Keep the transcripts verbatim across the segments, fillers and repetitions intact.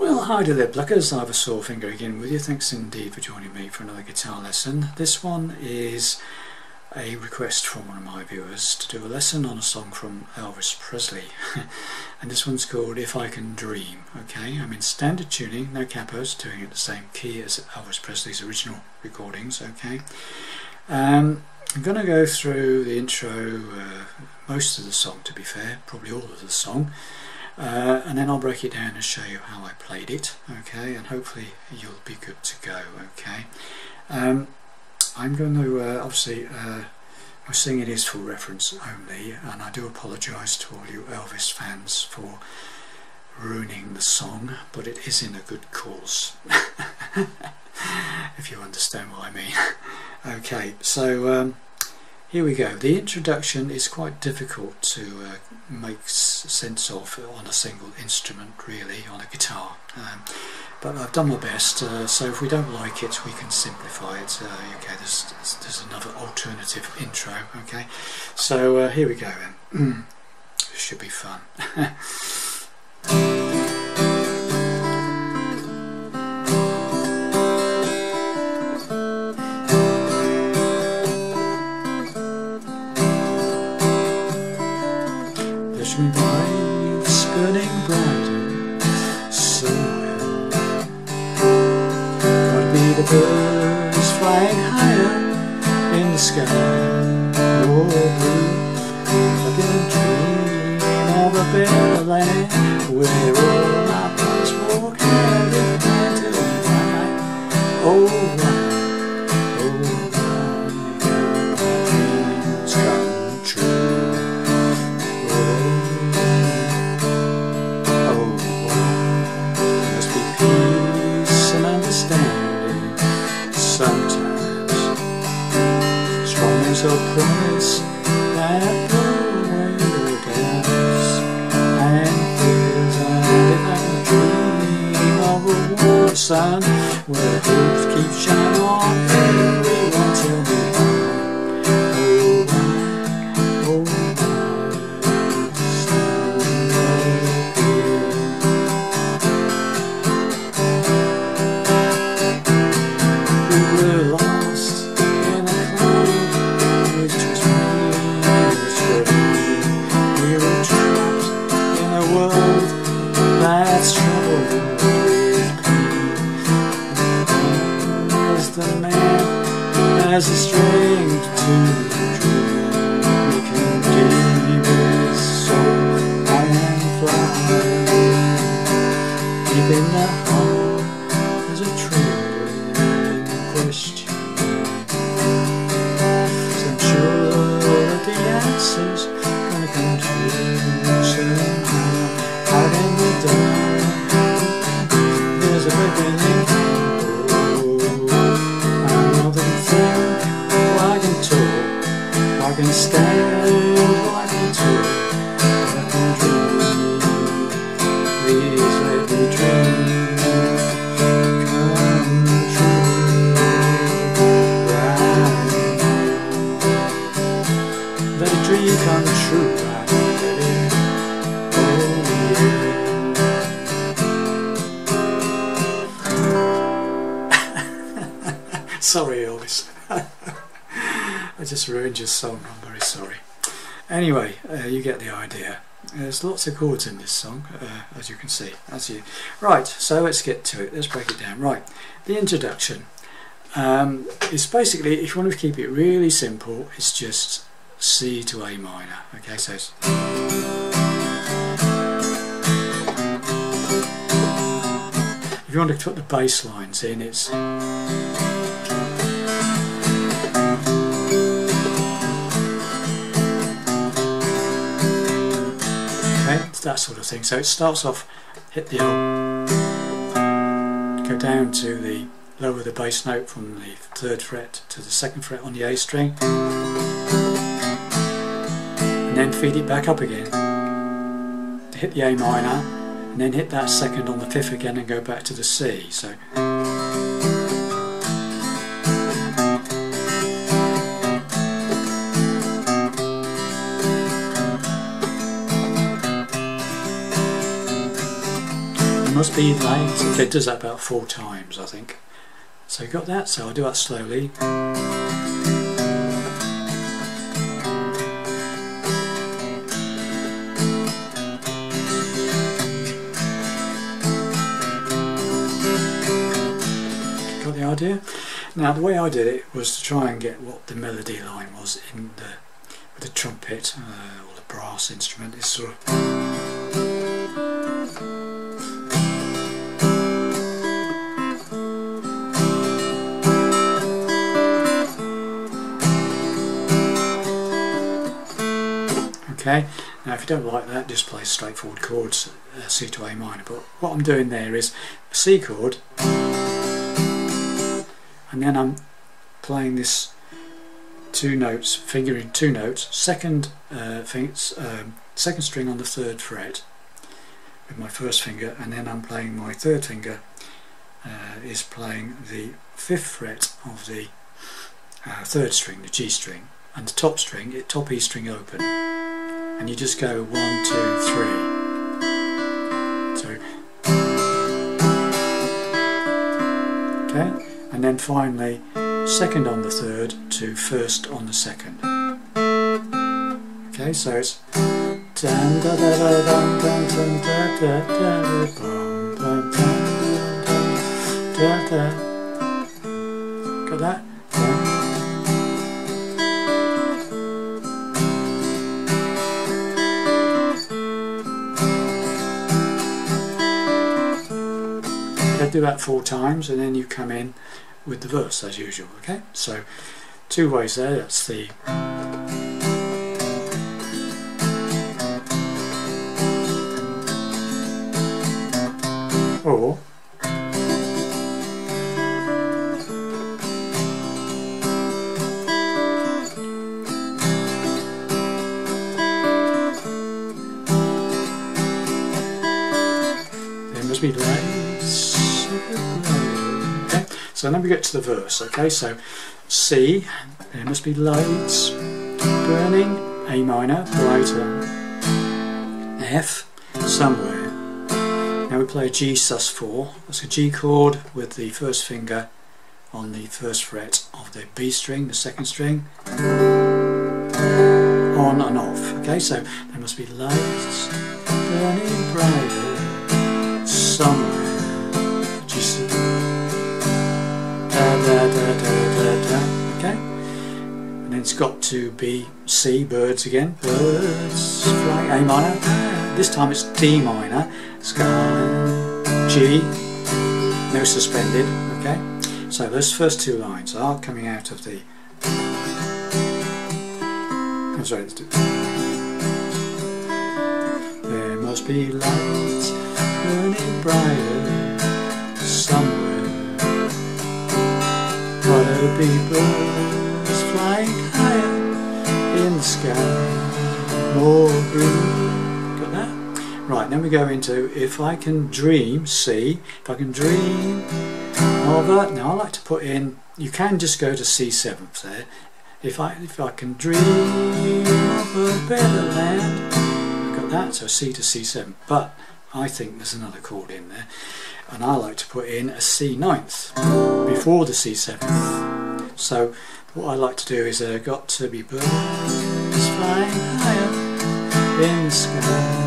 Well, hi there, Pluckers. I have a sore finger again with you. Thanks indeed for joining me for another guitar lesson. This one is a request from one of my viewers to do a lesson on a song from Elvis Presley. And this one's called If I Can Dream. Okay, I'm in standard tuning, no capos, doing it the same key as Elvis Presley's original recordings. Okay, um, I'm going to go through the intro, uh, most of the song to be fair, probably all of the song. Uh, and then I'll break it down and show you how I played it, okay, and hopefully you'll be good to go, okay. Um, I'm going to, uh, obviously, uh, my singing is for reference only, and I do apologise to all you Elvis fans for ruining the song, but it is in a good cause, if you understand what I mean. Okay, so um, here we go. The introduction is quite difficult to uh, make sense of on a single instrument, really, on a guitar. Um, but I've done my best, uh, so if we don't like it, we can simplify it. Uh, okay, there's, there's another alternative intro, okay? So uh, here we go then. This should be fun. Me by skirting brighter, so gotta be the birds flying higher in the sky, oh blue, I can dream of a better land where all my brothers walk hand in hand till we die. Oh why, oh why, my dreams come true. Sometimes strong as a promise that blow away your doubts and fears, and dream of a warm sun where hopes keep shining on everyone till we die. Oh why, oh why, we were lost in a cloud which was made of spray. We were trapped in a world that's troubled with pain. As the man has the strength to dream, he can give his soul and fly. Deep in the heart there's a trembling question. So I'm sure that the answer's gonna come true somehow. Out in the dark there's a reckoning. Oh, I know that I think, oh, I can talk, I can stand, oh, I can talk, I can dream. Please let me dream. Let a dream come true, right, baby. Oh yeah. Sorry, Elvis. I just ruined your song. I'm very sorry. Anyway, uh, you get the idea. There's lots of chords in this song, uh, as you can see. As you right. So let's get to it. Let's break it down. Right. The introduction um, is basically, if you want to keep it really simple, it's just C to A minor. Okay, so it's if you want to put the bass lines in, it's okay, it's that sort of thing. So it starts off, hit the L, go down to the lower the bass note from the third fret to the second fret on the A string, and then feed it back up again to hit the A minor, and then hit that second on the fifth again and go back to the C. So must be late. It does that about four times, I think. So you got that, so I'll do that slowly. Got the idea? Now the way I did it was to try and get what the melody line was in the with the trumpet uh, or the brass instrument. It's sort of okay. Now if you don't like that, just play straightforward chords, uh, C to A minor. But what I'm doing there is a C chord, and then I'm playing this two notes, fingering two notes, second uh, things, um, second string on the third fret with my first finger, and then I'm playing my third finger uh, is playing the fifth fret of the uh, third string, the G string, and the top string, it top E string open, and you just go one, two, three. So okay. And then finally second on the third to first on the second. Okay, so it's dun da da da dun dun dun da da da da dun dun da da. Got that? Okay, do that four times, and then you come in with the verse as usual. Okay, so two ways there. That's the or there must be lights. Okay, so then we get to the verse. Okay, so C, there must be lights burning, A minor, brighter, F, somewhere. Now we play a G sus four. That's a G chord with the first finger on the first fret of the B string, the second string, on and off. Okay, so there must be lights burning brighter somewhere. G sus. Da, da, da, da, da, da. Okay, and then it's got to be C, birds again. Birds flying, A minor. This time it's D minor. Sky, G, no suspended. Okay, so those first two lines are coming out of the. I'm sorry. Let's do. There must be lights burning brighter somewhere. Gotta be birds flying higher in the sky, more blue. Got that? Right, then we go into if I can dream, C, if I can dream of a, now I like to put in, you can just go to C seventh there, if I if I can dream of a better land, I've got that, so C to C seven, but I think there's another chord in there, and I like to put in a C ninth before the C seventh. So what I like to do is uh, got to be birds flying higher in the sky.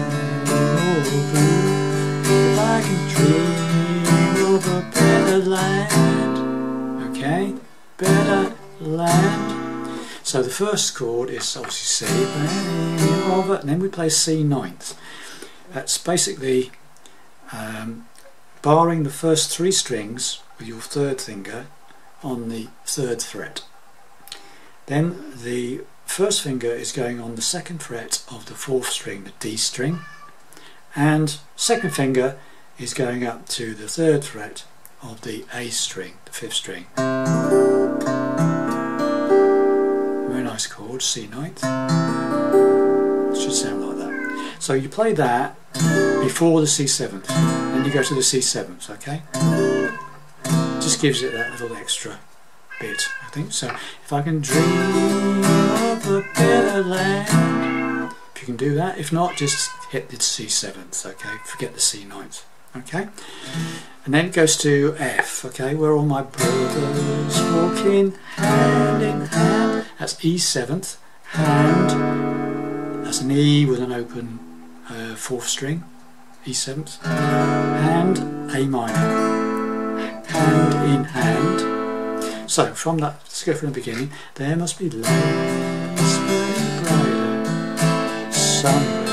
If I can dream of a better land. Okay, better land. So the first chord is obviously C, of it, and then we play C ninth. That's basically um, barring the first three strings with your third finger on the third fret. Then the first finger is going on the second fret of the fourth string, the D string, and second finger is going up to the third fret of the A string, the fifth string. Very nice chord, C ninth. It should sound like that. So you play that before the C seventh, then you go to the C seventh, okay? Just gives it that little extra bit, I think. So if I can dream of a better land, if you can do that. If not, just hit the C seventh, okay? Forget the C ninth. okay? And then it goes to F, okay? Where all my brothers walking hand in hand. That's E seventh, hand. That's an E with an open uh, fourth string, E seventh, hand, A minor, hand in hand. So from that, let's go from the beginning. There must be lights burning brighter somewhere.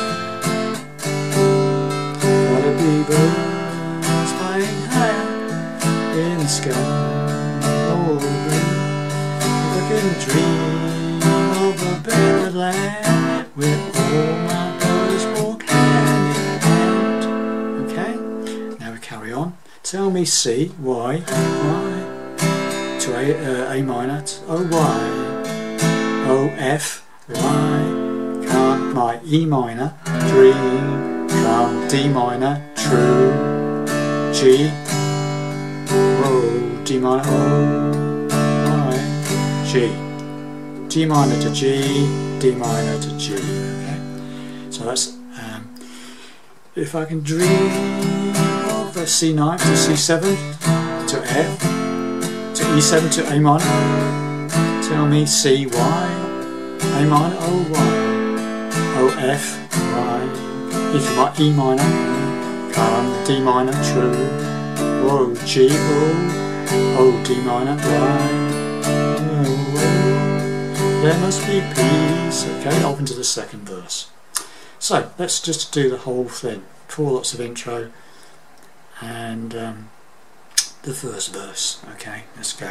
Gotta be birds flying higher in the sky. Oh, if I can dream of a better land where all my brothers walk hand in hand. Okay, now we carry on. Tell me C, Y, Y. To A, uh, A minor, to O, Y, O, F, Y, can't my E minor, dream, come D minor, true, G, whoa, D minor, O, Y, G, G minor to G, D minor to G, okay, so that's, um, if I can dream of the C nine to C seven to F, to E seven to A minor, tell me C, Y, A minor, O, Y, O, F, Y, E for my E minor, come D minor, true, whoa, G, O, O, D minor, Y, oh, oh, there must be peace, okay, off into the second verse. So, let's just do the whole thing, four lots of intro, and um, the first verse. Okay, let's go.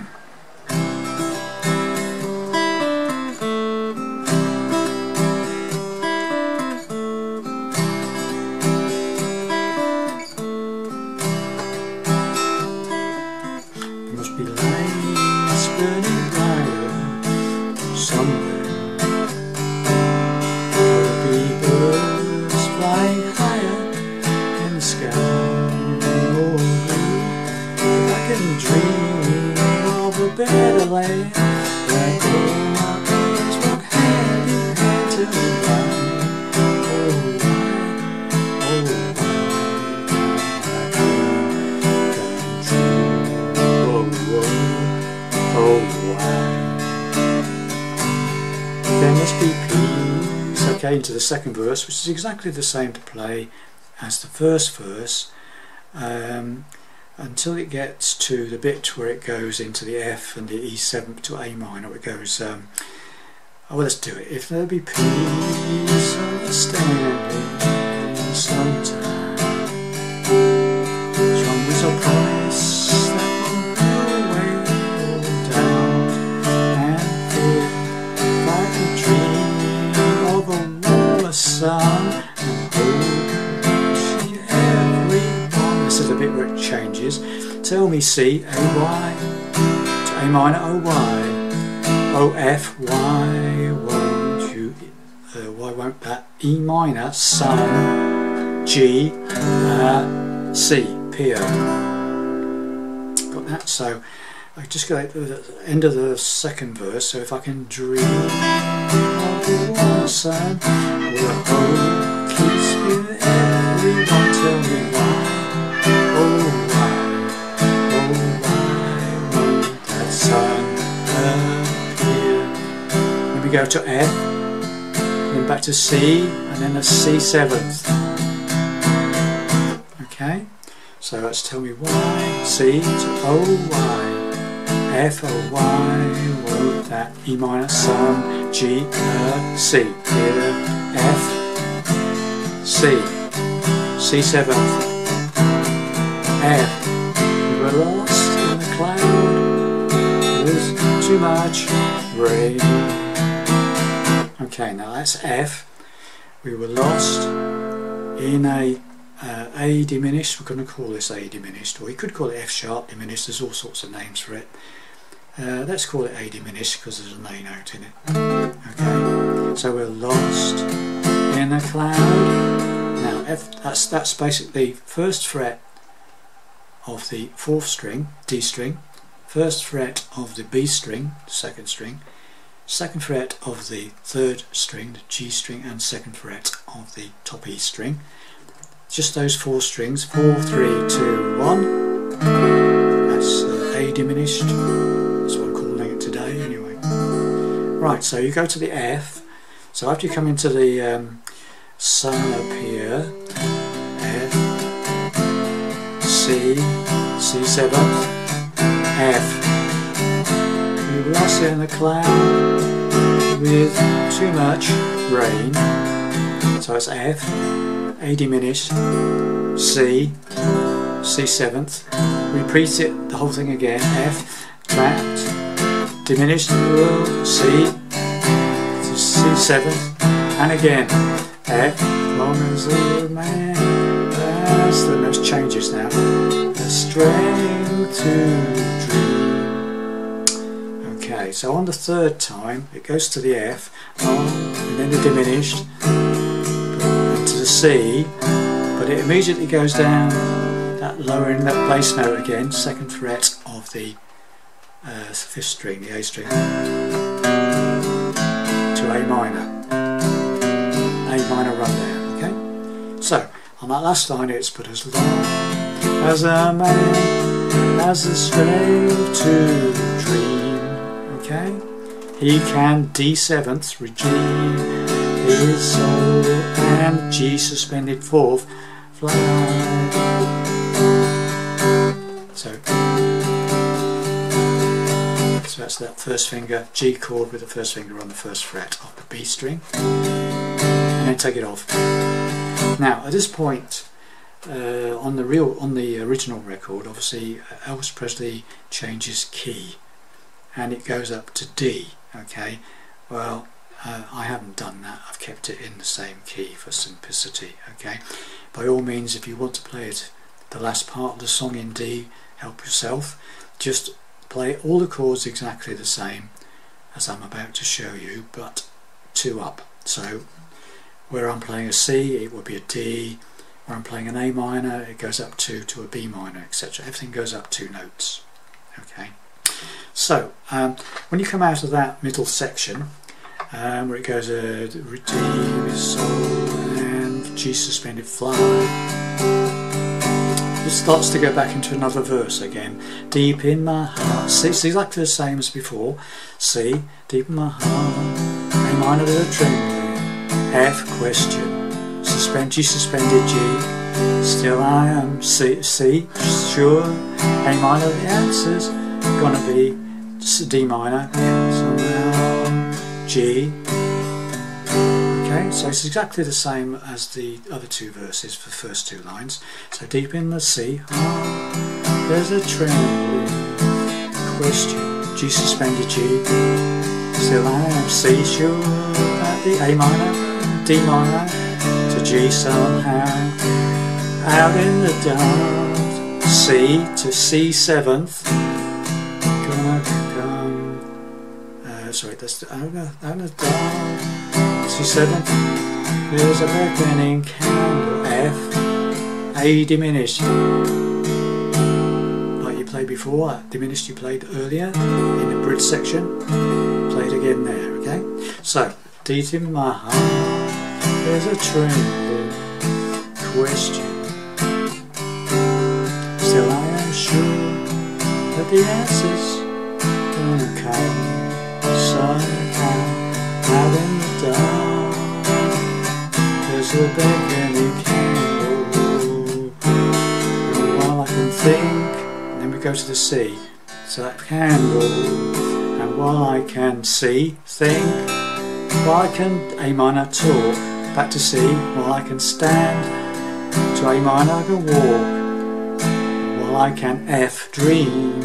There must be lights burning brighter somewhere. There'll be birds flying higher in the sky. Dream of a better land where all my brothers walk hand in hand till the light. Oh, why, oh, why come true? Oh, oh, oh, why? There must be peace. Okay, into the second verse, which is exactly the same to play as the first verse. Um, until it gets to the bit where it goes into the F and the E seven to A minor. It goes, um, oh, well, let's do it. If there be peace, understanding in some time, strong was a promise that will go away all down and fear. If I could dream of a warmer sun and hope she everyone. This is the bit where it changes. Tell me C, A, Y, to A minor, O, Y, O, F, Y, won't you, uh, why won't that, E minor, sun, G, uh, C, P, O. Got that? So I just go to the end of the second verse. So if I can dream of the warm sun, or hope keeps you, everyone tell me why. Oh, we go to F, then back to C, and then a C seventh. Okay, so let's tell me why. C to O, Y, F, O, Y, won't that E minor, sun, G, uh, C, here, F, C, C seventh, F. We were lost in the cloud, there's too much rain. Okay, now that's F. We were lost in a uh, A diminished. We're going to call this A diminished, or we could call it F sharp diminished. There's all sorts of names for it. Uh, let's call it A diminished because there's an A note in it. Okay, so we're lost in a cloud. Now F. That's that's basically first fret of the fourth string, D string, first fret of the B string, second string, second fret of the third string, the G string, and second fret of the top E string, just those four strings, four, three, two, one. That's uh, A diminished. That's what I'm calling it today anyway. Right, so you go to the F. So after you come into the um, sun up here, F, C, C seventh, F. You lost it in the cloud with too much rain. So it's F, A diminished, C, C seventh. Repeat it, the whole thing again. F, trapped, diminished, C, C seventh, and again F. Long as a man, that's the most changes now. The strength to dream. Okay, so on the third time it goes to the F, on, and then the diminished, to the C, but it immediately goes down that lowering that bass note again, second fret of the uh, fifth string, the A string, to A minor, A minor rundown. Okay, so on that last line it's but as long as a man has the strength to dream. Okay, he can D seventh redeem his soul and G suspended fourth fly. So, so that's that first finger, G chord with the first finger on the first fret of the B string, and then take it off. Now at this point, uh, on the real, on the original record, obviously Elvis Presley changes key, and it goes up to D. Okay, well. Uh, I haven't done that. I've kept it in the same key for simplicity. Okay, by all means, if you want to play it, the last part of the song in D, help yourself. Just play all the chords exactly the same as I'm about to show you, but two up. So where I'm playing a C, it would be a D. Where I'm playing an A minor, it goes up two to a B minor, et cetera. Everything goes up two notes. Okay. So um, when you come out of that middle section, Um, where it goes uh, redeem his soul and G suspended fly, it starts to go back into another verse again. Deep in my heart, C, it's exactly the same as before. C, deep in my heart, A minor with a trembling, F question, suspend G suspended G, still I am C, C sure, A minor the answer's gonna be D minor, somehow G. Okay, so it's exactly the same as the other two verses for the first two lines. So deep in the C, oh, there's a trembling question, G suspended G, still I am C sure that the A minor, D minor to G somehow, out in the dark, C to C seventh, gonna come. Sorry, that's the out of dark, C seven, there's a beckoning candle, F, A diminished, like you played before, that diminished you played earlier in the bridge section, play it again there, okay? So, deep in my heart, there's a trembling question, still I am sure that the answer's gonna come. Somehow, out in the dark, there's a beckoning candle. And while I can think, and then we go to the C. So that candle, and while I can see, think, while I can A minor talk, back to C, while I can stand, to A minor I can walk, while I can F dream.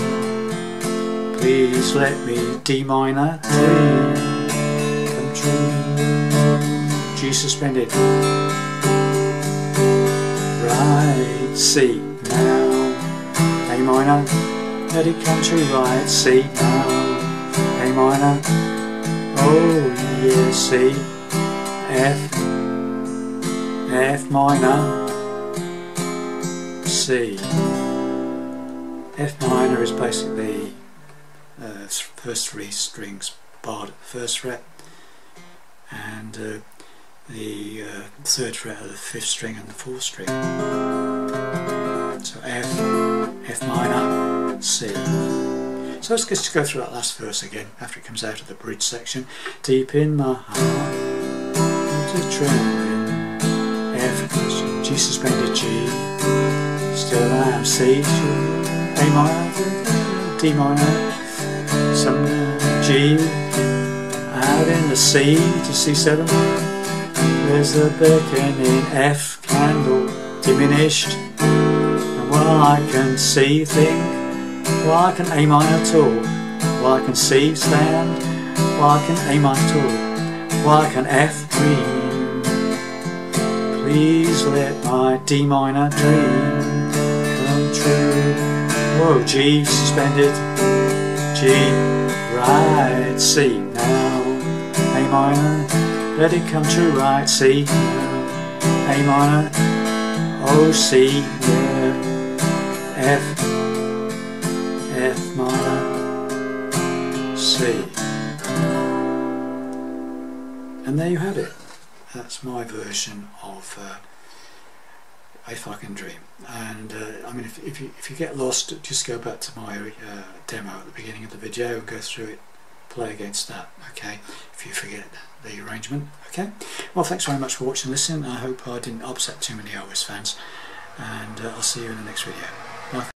Please let me D minor dream come true. G suspended. Right, C now. A minor, let it come true. Right, C now. A minor. Oh yeah, C. F. F minor. C. F minor is basically Uh, first three strings barred at the first fret, and uh, the uh, third fret of the fifth string and the fourth string. So F, F minor, C. So let's just go through that last verse again after it comes out of the bridge section. Deep in my heart, there's a trembling, F, G suspended G, still I am C, A minor, D minor, some G, out in the C to C seven. There's a beckoning F candle diminished, and while I can see think, while I can A minor talk, while I can C stand, while I can A minor talk, while I can F dream. Please let my D minor dream come true. Whoa, G suspended, G, right, C now, A minor, let it come true, right, C, A minor, oh C, yeah, F, F minor, C. And there you have it. That's my version of uh, If I Can Dream. And uh, I mean, if, if, you, if you get lost, just go back to my uh, demo at the beginning of the video and go through it, play against that, okay, if you forget the arrangement, okay. Well, thanks very much for watching and listening. I hope I didn't upset too many Elvis fans, and uh, I'll see you in the next video. Bye.